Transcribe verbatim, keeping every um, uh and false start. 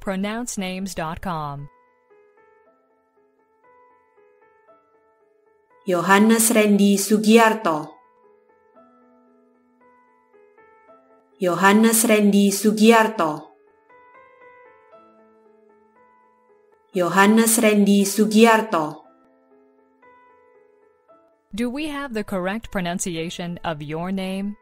pronounce names dot com. Yohanes Randy Sugiarto. Yohanes Randy Sugiarto. Yohanes Randy Sugiarto. Do we have the correct pronunciation of your name?